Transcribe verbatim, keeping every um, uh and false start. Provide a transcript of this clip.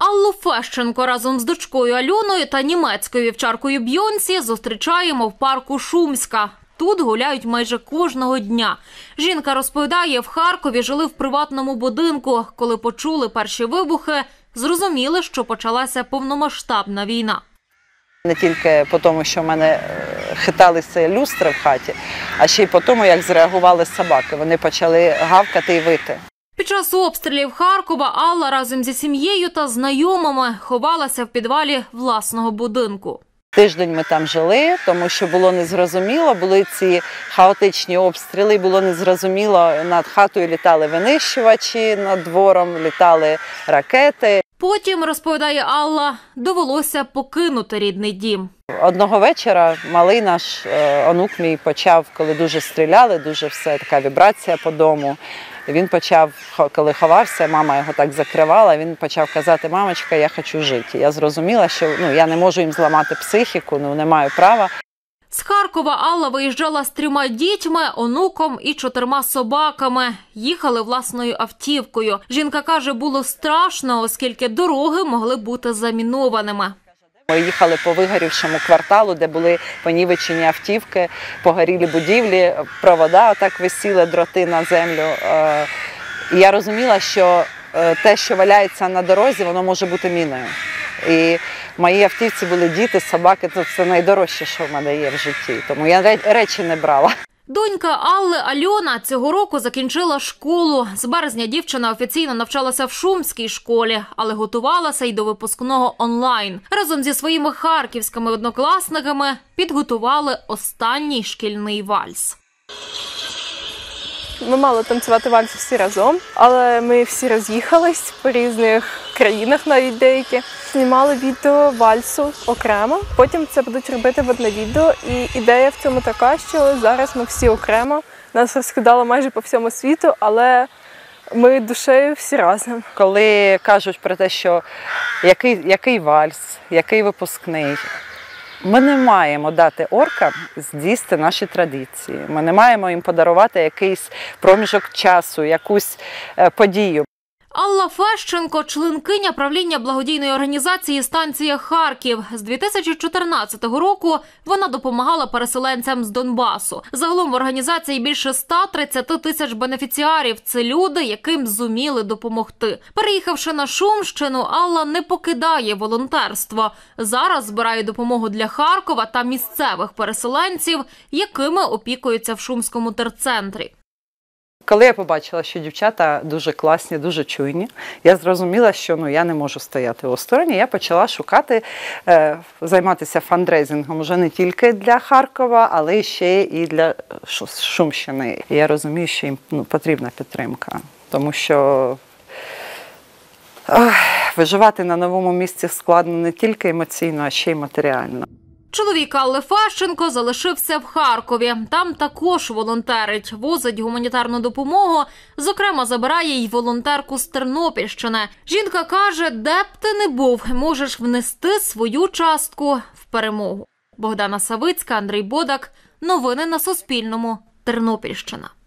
Аллу Фещенко разом з дочкою Альоною та німецькою вівчаркою Бьонсі зустрічаємо в парку Шумська. Тут гуляють майже кожного дня. Жінка розповідає, в Харкові жили в приватному будинку. Коли почули перші вибухи, зрозуміли, що почалася повномасштабна війна. Не тільки по тому, що в мене хиталися люстри в хаті, а ще й по тому, як зреагували собаки. Вони почали гавкати і вити. Під час обстрілів Харкова Алла разом зі сім'єю та знайомими ховалася в підвалі власного будинку. Тиждень ми там жили, тому що було незрозуміло, були ці хаотичні обстріли, було незрозуміло, над хатою літали винищувачі, над двором літали ракети. Потім, розповідає Алла, довелося покинути рідний дім. Одного вечора малий наш онук мій почав, коли дуже стріляли, дуже все, така вібрація по дому. Він почав, коли ховався, мама його так закривала, він почав казати: "Мамочка, я хочу жити". Я зрозуміла, що ну, я не можу їм зламати психіку, ну, не маю права. З Харкова Алла виїжджала з трьома дітьми, онуком і чотирма собаками. Їхали власною автівкою. Жінка каже, було страшно, оскільки дороги могли бути замінованими. Ми їхали по вигорівшому кварталу, де були понівечені автівки, погорілі будівлі, провода отак висіли, дроти на землю. І я розуміла, що те, що валяється на дорозі, воно може бути міною. І в моїй автівці були діти, собаки, це найдорожче, що в мене є в житті, тому я речі не брала. Донька Алли Альона цього року закінчила школу. З березня дівчина офіційно навчалася в шумській школі, але готувалася й до випускного онлайн. Разом зі своїми харківськими однокласниками підготували останній шкільний вальс. Ми мали танцювати вальс всі разом, але ми всі роз'їхались по різних країнах, навіть деякі. Знімали відео вальсу окремо, потім це будуть робити в одне відео. І ідея в цьому така, що зараз ми всі окремо, нас розкидало майже по всьому світу, але ми душею всі разом. Коли кажуть про те, що який, який вальс, який випускний, ми не маємо дати оркам здійснити наші традиції. Ми не маємо їм подарувати якийсь проміжок часу, якусь подію. Алла Фещенко – членкиня правління благодійної організації «Станція Харків». З дві тисячі чотирнадцятого року вона допомагала переселенцям з Донбасу. Загалом в організації більше ста тридцяти тисяч бенефіціарів. Це люди, яким зуміли допомогти. Переїхавши на Шумщину, Алла не покидає волонтерство. Зараз збирає допомогу для Харкова та місцевих переселенців, якими опікуються в Шумському терцентрі. Коли я побачила, що дівчата дуже класні, дуже чуйні, я зрозуміла, що ну, я не можу стояти осторонь. Я почала шукати, е, займатися фандрейзингом вже не тільки для Харкова, але ще і для Шумщини. І я розумію, що їм ну, потрібна підтримка, тому що е, виживати на новому місці складно не тільки емоційно, а ще й матеріально. Чоловік Алли Фещенко залишився в Харкові. Там також волонтерить, возить гуманітарну допомогу. Зокрема, забирає й волонтерку з Тернопільщини. Жінка каже, де б ти не був, можеш внести свою частку в перемогу. Богдана Савицька, Андрій Бодак. Новини на Суспільному. Тернопільщина.